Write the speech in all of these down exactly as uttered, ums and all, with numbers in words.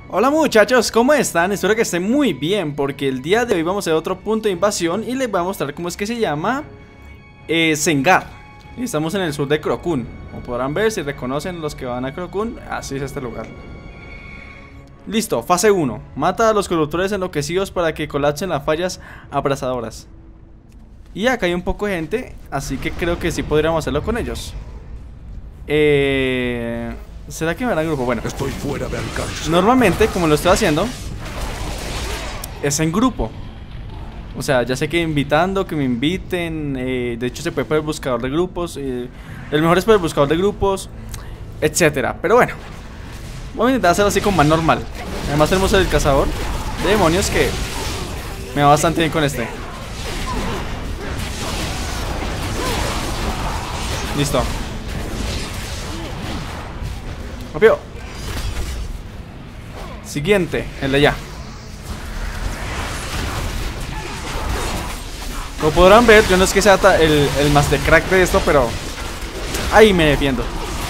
Hola muchachos, ¿cómo están? Espero que estén muy bien, porque el día de hoy vamos a hacer otro punto de invasión y les voy a mostrar cómo es que se llama eh, Zengar. Y estamos en el sur de Cro Kun. Como podrán ver, si reconocen los que van a Cro Kun, así es este lugar. Listo, fase uno. Mata a los corruptores enloquecidos para que colapsen las fallas abrasadoras. Y acá hay un poco de gente, así que creo que sí podríamos hacerlo con ellos. Eh... ¿Será que me hará grupo? Bueno, estoy fuera de alcance. Normalmente, como lo estoy haciendo, es en grupo. O sea, ya sé que invitando, que me inviten. eh, De hecho, se puede por el buscador de grupos. eh, El mejor es por el buscador de grupos, etcétera. Pero bueno, voy a intentar hacerlo así como más normal. Además tenemos el cazador de demonios que me va bastante bien con este. Listo. Rápido. Siguiente, el de allá. Como podrán ver, yo no es que sea el, el master crack de esto, pero ahí me defiendo.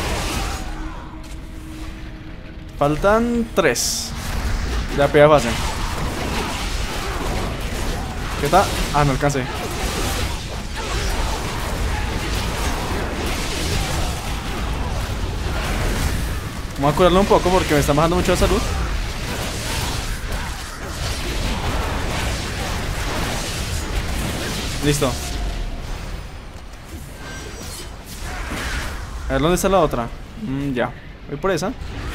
Faltan tres. Ya pega fácil. ¿Qué tal? Ah, no alcancé. Vamos a curarlo un poco porque me está bajando mucho la salud. Listo. A ver, ¿dónde está la otra? Mm, ya, voy por esa.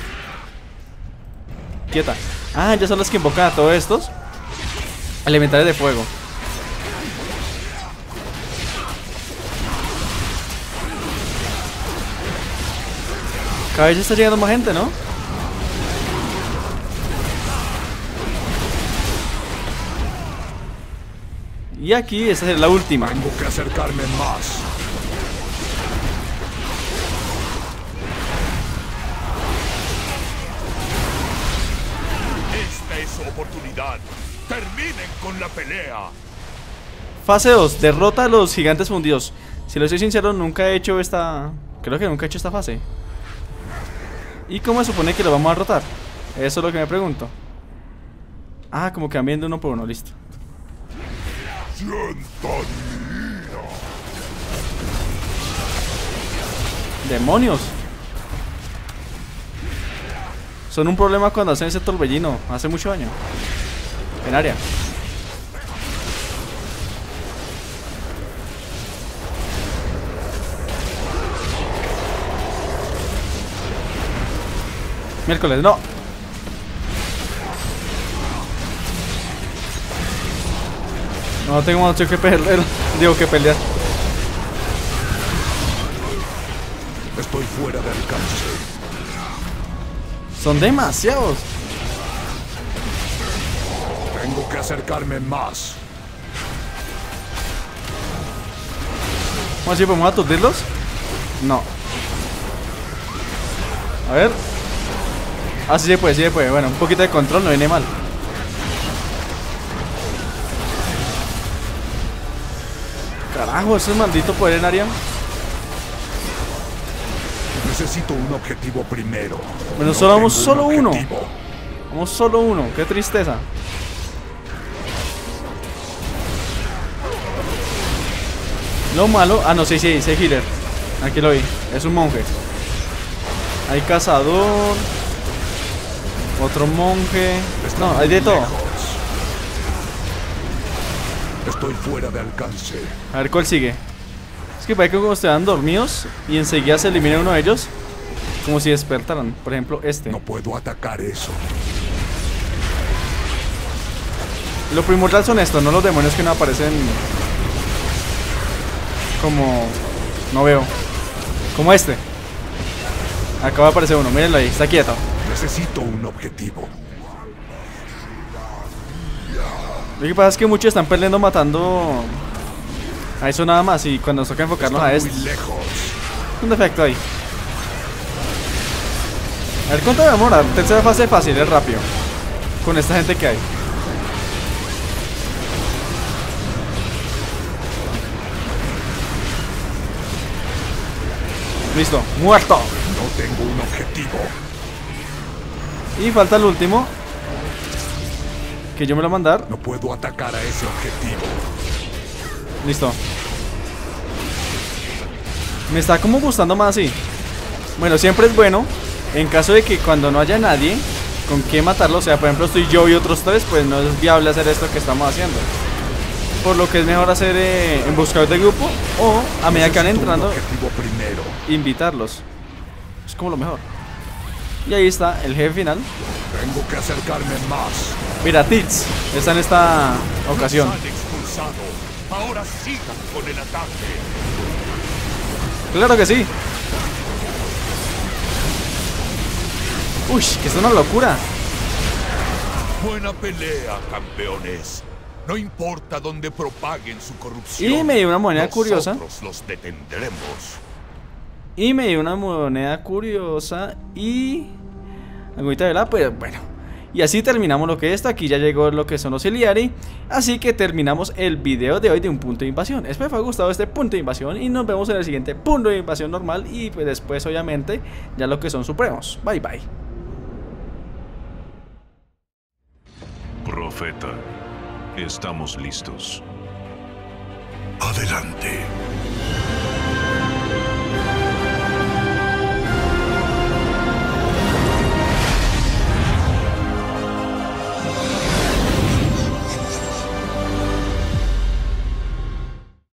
Quieta. Ah, ya son las que invocan a todos estos elementales de fuego. Cada vez está llegando más gente, ¿no? Y aquí, esa es la última. Tengo que acercarme más. Esta es su oportunidad. Terminen con la pelea. Fase dos. Derrota a los gigantes fundidos. Si lo soy sincero, nunca he hecho esta... Creo que nunca he hecho esta fase. ¿Y cómo se supone que lo vamos a derrotar? Eso es lo que me pregunto. Ah, como que van viendo uno por uno, listo. ¡Demonios! Son un problema cuando hacen ese torbellino. Hace mucho daño. En área. Miércoles, no. No tengo mucho que pelear. Digo que pelear. Estoy fuera de alcance. Son demasiados. Tengo que acercarme más. ¿Cómo así? ¿Podemos aturdirlos? No. A ver. Ah, sí se puede, sí se puede. Bueno, un poquito de control no viene mal. Carajo, ese maldito poder en área. Necesito un objetivo primero. Bueno, No solo vamos tengo solo un uno. objetivo. Vamos solo uno, qué tristeza. Lo malo, ah no, sí, sí, sí, healer. Aquí lo vi, es un monje. Hay cazador. Otro monje. No, hay de todo. Estoy fuera de alcance. A ver cuál sigue. Es que parece que como estaban dormidos y enseguida se elimina uno de ellos, como si despertaran. Por ejemplo, este. No puedo atacar eso. Lo primordial son estos, no los demonios que no aparecen. Como... No veo. Como este. Acaba de aparecer uno, mírenlo ahí, está quieto. Necesito un objetivo. Lo que pasa es que muchos están perdiendo matando a eso nada más. Y cuando nos toca enfocarnos Está a este, muy lejos. un defecto ahí. A ver cuánto demora. Tercera fase fácil, es rápido. Con esta gente que hay. Listo, muerto. No tengo un objetivo. Y falta el último, que yo me lo voy a mandar. No puedo atacar a ese objetivo. Listo. Me está como gustando más así. Bueno, siempre es bueno, en caso de que cuando no haya nadie con qué matarlo, o sea, por ejemplo estoy yo y otros tres, pues no es viable hacer esto que estamos haciendo. Por lo que es mejor hacer eh, en buscador de grupo o a medida que van entrando, invitarlos. Es como lo mejor. Y ahí está el jefe final. Tengo que acercarme más. Mira, Tits está en esta ocasión. Nos han expulsado. Ahora sigan con el ataque. Claro que sí. Uy, que es una locura. Buena pelea, campeones. No importa dónde propaguen su corrupción. Y me dio una moneda curiosa. Nosotros los detendremos. Y me dio una moneda curiosa y... agüita de la, pues bueno. Y así terminamos lo que está. Aquí ya llegó lo que son los Illari. Así que terminamos el video de hoy de un punto de invasión. Espero que os haya gustado este punto de invasión. Y nos vemos en el siguiente punto de invasión normal. Y pues después obviamente ya lo que son supremos. Bye bye. Profeta, estamos listos. Adelante.